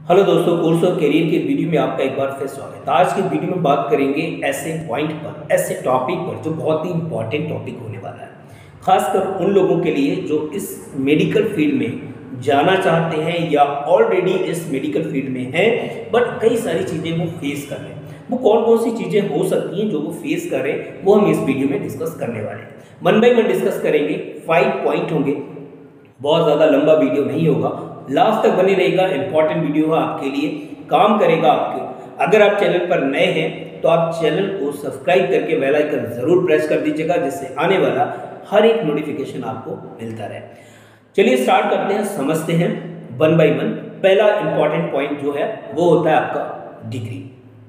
Hello दोस्तों, course of career के video में आपका एक बार फिर स्वागत है। आज की वीडियो में बात करेंगे ऐसे पॉइंट पर, ऐसे टॉपिक पर जो बहुत ही इंपॉर्टेंट टॉपिक होने वाला है, खासकर उन लोगों के लिए जो इस मेडिकल फील्ड में जाना चाहते हैं या ऑलरेडी इस मेडिकल फील्ड में हैं, बट कई सारी चीज़ें वो फेस कर रहे हैं। वो कौन कौन सी चीज़ें हो सकती हैं जो वो फेस कर रहे हैं, वो हम इस वीडियो में डिस्कस करने वाले हैं। वन बाई वन डिस्कस करेंगे, 5 पॉइंट होंगे, बहुत ज़्यादा लंबा वीडियो नहीं होगा, लास्ट तक बने रहेगा। इंपॉर्टेंट वीडियो है, आपके लिए काम करेगा। आपके अगर आप चैनल पर नए हैं तो आप चैनल को सब्सक्राइब करके बेल आइकन जरूर प्रेस कर दीजिएगा, जिससे आने वाला हर एक नोटिफिकेशन आपको मिलता रहे। चलिए स्टार्ट करते हैं, समझते हैं वन बाई वन। पहला इंपॉर्टेंट पॉइंट जो है वो होता है आपका डिग्री।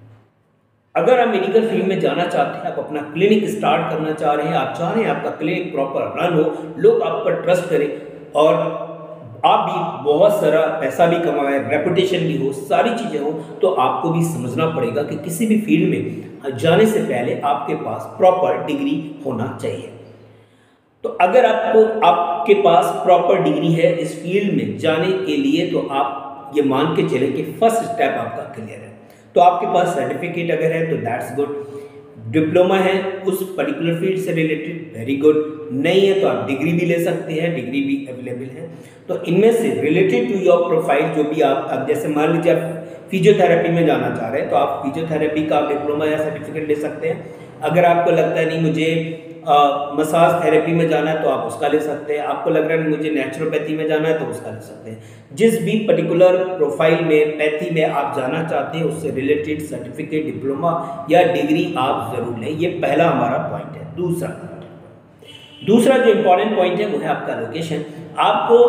अगर आप मेडिकल फील्ड में जाना चाहते हैं, आप अपना क्लिनिक स्टार्ट करना चाह रहे हैं, आप चाह रहे हैं आपका क्लिनिक प्रॉपर रन हो, लोग आप पर ट्रस्ट करें और आप भी बहुत सारा पैसा भी कमाएं, रेपुटेशन भी हो, सारी चीज़ें हो, तो आपको भी समझना पड़ेगा कि किसी भी फील्ड में जाने से पहले आपके पास प्रॉपर डिग्री होना चाहिए। तो अगर आपके पास प्रॉपर डिग्री है इस फील्ड में जाने के लिए, तो आप ये मान के चलें कि फर्स्ट स्टेप आपका क्लियर है। तो आपके पास सर्टिफिकेट अगर है तो दैट्स गुड, डिप्लोमा है उस पर्टिकुलर फील्ड से रिलेटेड, वेरी गुड। नहीं है तो आप डिग्री भी ले सकते हैं, डिग्री भी अवेलेबल है। तो इनमें से रिलेटेड टू योर प्रोफाइल जो भी आप जैसे मान लीजिए आप फिजियोथेरेपी में जाना चाह रहे हैं, तो आप फिजियोथेरेपी का डिप्लोमा या सर्टिफिकेट ले सकते हैं। अगर आपको लगता है नहीं मुझे मसाज थेरेपी में जाना है तो आप उसका ले सकते हैं। आपको लग रहा है मुझे नेचुरोपैथी में जाना है तो उसका ले सकते हैं। जिस भी पर्टिकुलर प्रोफाइल में, पैथी में आप जाना चाहते हैं, उससे रिलेटेड सर्टिफिकेट, डिप्लोमा या डिग्री आप जरूर लें। ये पहला हमारा पॉइंट है। दूसरा जो इंपॉर्टेंट पॉइंट है वो है आपका लोकेशन। आपको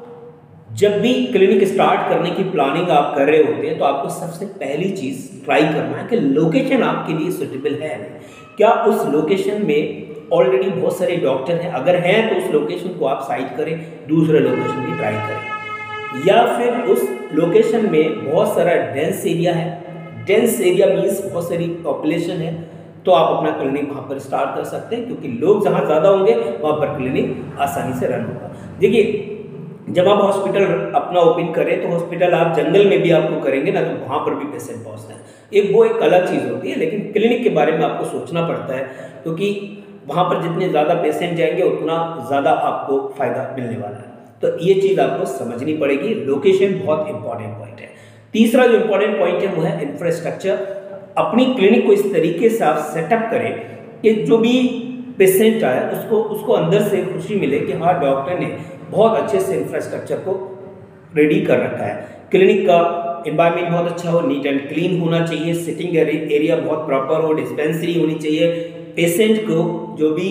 जब भी क्लिनिक स्टार्ट करने की प्लानिंग आप कर रहे होते हैं तो आपको सबसे पहली चीज़ ट्राई करना है कि लोकेशन आपके लिए सुटेबल है। क्या उस लोकेशन में ऑलरेडी बहुत सारे डॉक्टर हैं? अगर हैं तो उस लोकेशन को आप साइड करें, दूसरे लोकेशन भी ट्राई करें। या फिर उस लोकेशन में बहुत सारा डेंस एरिया है, डेंस एरिया मीन्स बहुत सारी पॉपुलेशन है, तो आप अपना क्लिनिक वहाँ पर स्टार्ट कर सकते हैं, क्योंकि लोग जहाँ ज़्यादा होंगे वहाँ पर क्लिनिक आसानी से रन होगा। देखिए, जब आप हॉस्पिटल अपना ओपन करें तो हॉस्पिटल आप जंगल में भी आपको करेंगे ना, तो वहाँ पर भी पेशेंट पहुँचते हैं, वो एक अलग चीज़ होती है। लेकिन क्लिनिक के बारे में आपको सोचना पड़ता है, क्योंकि वहाँ पर जितने ज़्यादा पेशेंट जाएंगे उतना ज़्यादा आपको फ़ायदा मिलने वाला है। तो ये चीज़ आपको समझनी पड़ेगी। लोकेशन बहुत इंपॉर्टेंट पॉइंट है। तीसरा जो इंपॉर्टेंट पॉइंट है वो है इंफ्रास्ट्रक्चर। अपनी क्लिनिक को इस तरीके से आप सेटअप करें कि जो भी पेशेंट आए उसको अंदर से खुशी मिले कि हाँ, डॉक्टर ने बहुत अच्छे से इंफ्रास्ट्रक्चर को रेडी कर रखा है। क्लिनिक का एनवायरनमेंट बहुत अच्छा हो, नीट एंड क्लीन होना चाहिए, सिटिंग एरिया बहुत प्रॉपर हो, डिस्पेंसरी होनी चाहिए, पेशेंट को जो भी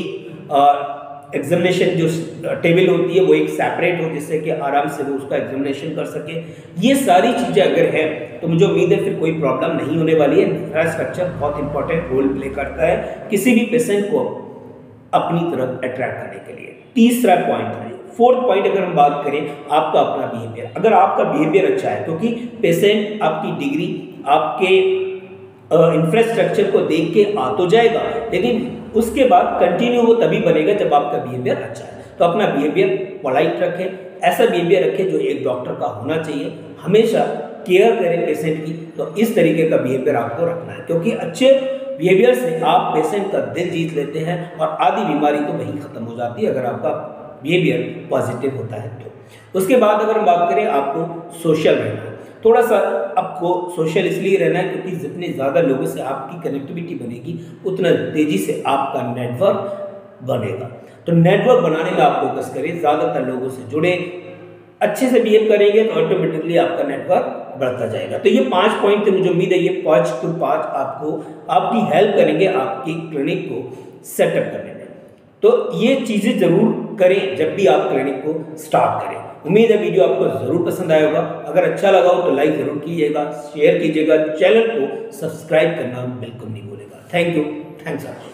एग्जामिनेशन जो टेबल होती है वो एक सेपरेट हो, जिससे कि आराम से वो उसका एग्जामिनेशन कर सके। ये सारी चीज़ें अगर है तो मुझे उम्मीद है फिर कोई प्रॉब्लम नहीं होने वाली है। इंफ्रास्ट्रक्चर बहुत इंपॉर्टेंट रोल प्ले करता है किसी भी पेशेंट को अपनी तरफ अट्रैक्ट करने के लिए। तीसरा पॉइंट है। फोर्थ पॉइंट अगर हम बात करें, आपका अपना बिहेवियर। अगर आपका बिहेवियर अच्छा है, क्योंकि पेशेंट आपकी डिग्री, आपके इंफ्रास्ट्रक्चर को देख के आ तो जाएगा, लेकिन उसके बाद कंटिन्यू वो तभी बनेगा जब आपका बिहेवियर अच्छा है। तो अपना बिहेवियर पोलाइट रखें, ऐसा बिहेवियर रखें जो एक डॉक्टर का होना चाहिए। हमेशा केयर करें पेशेंट की, तो इस तरीके का बिहेवियर आपको रखना है, क्योंकि अच्छे बिहेवियर से आप पेशेंट का दिल जीत लेते हैं और आधी बीमारी तो वहीं खत्म हो जाती है अगर आपका बिहेवियर पॉजिटिव होता है तो। उसके बाद अगर हम बात करें, आपको सोशल रहना है। थोड़ा सा आपको सोशल इसलिए रहना है क्योंकि जितने ज़्यादा लोगों से आपकी कनेक्टिविटी बनेगी उतना तेज़ी से आपका नेटवर्क बनेगा। तो नेटवर्क बनाने में आप फोकस करें, ज़्यादातर लोगों से जुड़े, अच्छे से बिहेव करेंगे तो ऑटोमेटिकली आपका नेटवर्क बढ़ता जाएगा। तो ये 5 पॉइंट थे, मुझे उम्मीद है ये 5 to 5 आपको आपकी हेल्प करेंगे आपकी क्लिनिक को सेटअप करने में। तो ये चीज़ें ज़रूर करें जब भी आप क्लिनिक को स्टार्ट करें। उम्मीद है वीडियो आपको ज़रूर पसंद आया होगा। अगर अच्छा लगा हो तो लाइक ज़रूर कीजिएगा, शेयर कीजिएगा, चैनल को सब्सक्राइब करना बिल्कुल नहीं भूलेगा। Thank you, thanks.